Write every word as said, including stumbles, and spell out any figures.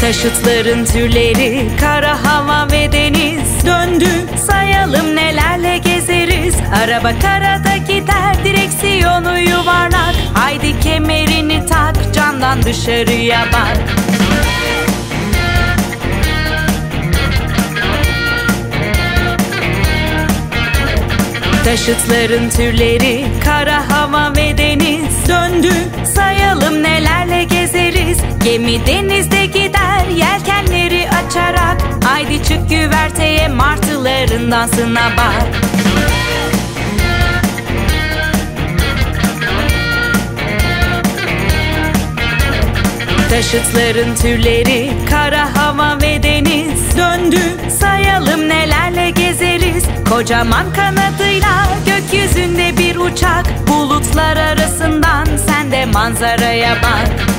Taşıtların türleri, kara, hava ve deniz. Döndü sayalım nelerle gezeriz. Araba karada gider, direksiyonu yuvarlak. Haydi kemerini tak, camdan dışarıya bak. Taşıtların türleri, kara, hava ve deniz. Döndü sayalım nelerle gezeriz. Gemi denizde gider, yelkenleri açarak. Haydi çık güverteye, martıların dansına bak. Taşıtların türleri, kara, hava ve deniz. Döndü sayalım nelerle gezeriz. Kocaman kanadıyla gökyüzünde bir uçak. Bulutlar arasından sen de manzaraya bak.